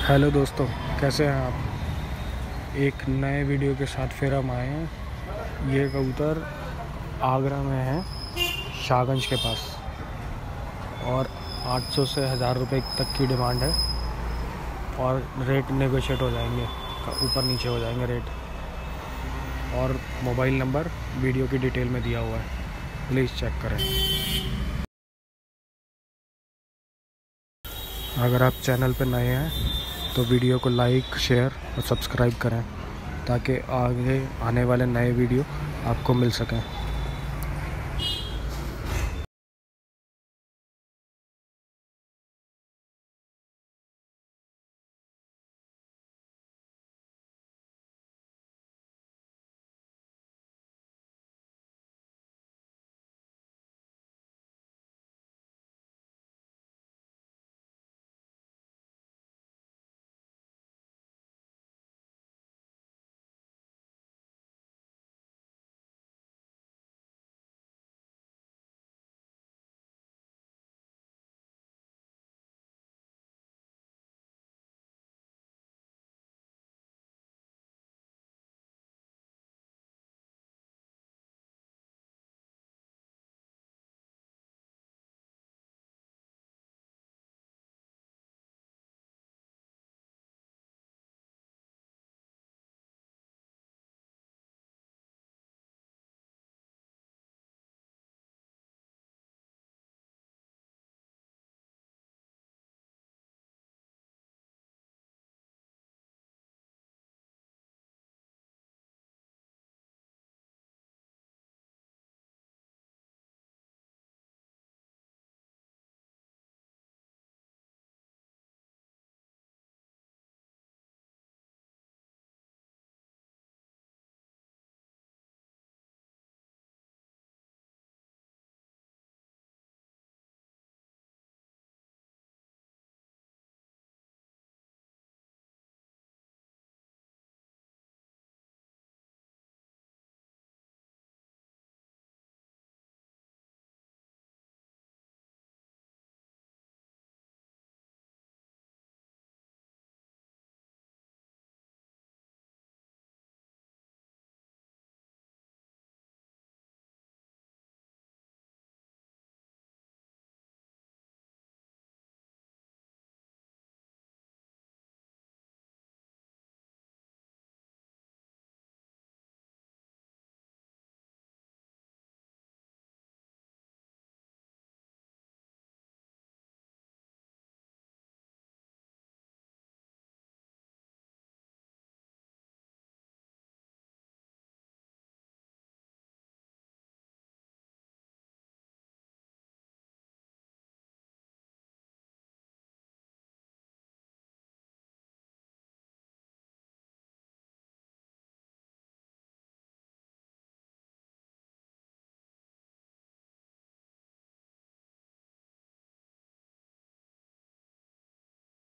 Hello दोस्तों, कैसे हैं आप। एक नए वीडियो के साथ फिर हम आए हैं। ये कबूतर आगरा में है, शाहगंज के पास, और 800 से 1000 रुपये तक की डिमांड है और रेट नेगोशिएट हो जाएंगे, ऊपर नीचे हो जाएंगे रेट। और मोबाइल नंबर वीडियो की डिटेल में दिया हुआ है, प्लीज़ चेक करें। अगर आप चैनल पर नए हैं तो वीडियो को लाइक, शेयर और सब्सक्राइब करें ताकि आगे आने वाले नए वीडियो आपको मिल सकें।